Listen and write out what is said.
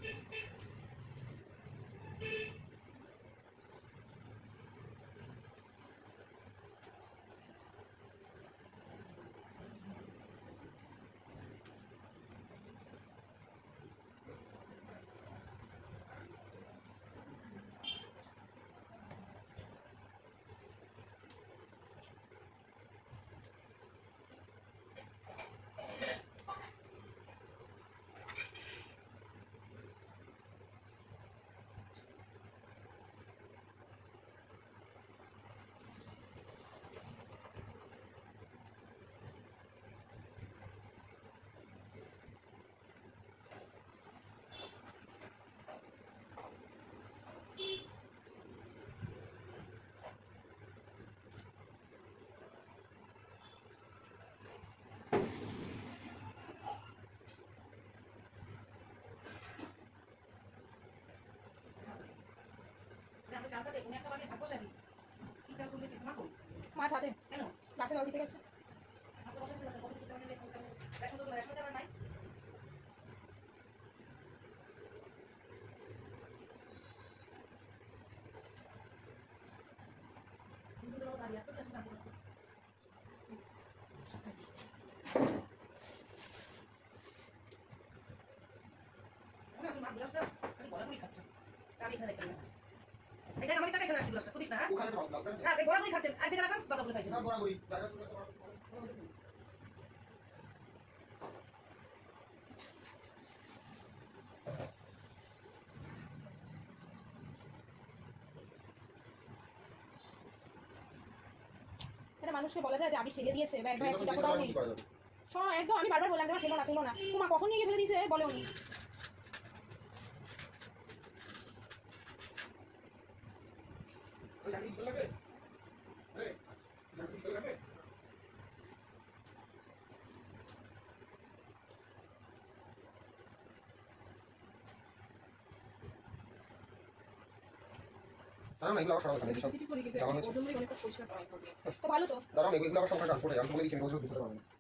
মাছ হাতে কেন গাছে জল দিতে গেছে। এটা আমি টাকা এখানে রাখছি ব্লাউজটা বুঝিস না। ওখানে ব্লাউজটা হ্যাঁ গোড়াগুড়ি খাচ্ছেন আর থেকে রাখান বাবা বলে পাইবেন না গোড়াগুড়ি জায়গা তুলে এটা মানুষকে বলা যায় যে আমি ফেলে দিয়েছে বা একবার চিটা কোটাও নেই সব একদম আমি বারবার বললাম যে ফেলো না তোমা কখন নিয়ে ফেলে দিয়েছে বলে উনি। দাঁড়ান এগুলো আবার সরাবো এখানে তো ভালো তো দাঁড়ান এগুলো আবার সব ট্রান্সপোর্টে আমি বলে দিচ্ছি আমি বলছি বুঝতে পারবেন।